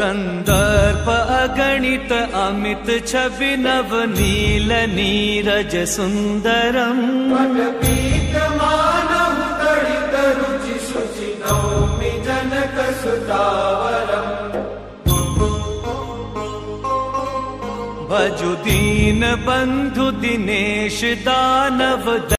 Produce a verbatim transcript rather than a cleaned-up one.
कंदर्प अगणित अमित छवि नव नील नीरज सुंदरम पटपीत मानव तड़ित रुचि शुचि नौमि जनक सुतावरम भजु दीन बंधु दिनेश दानव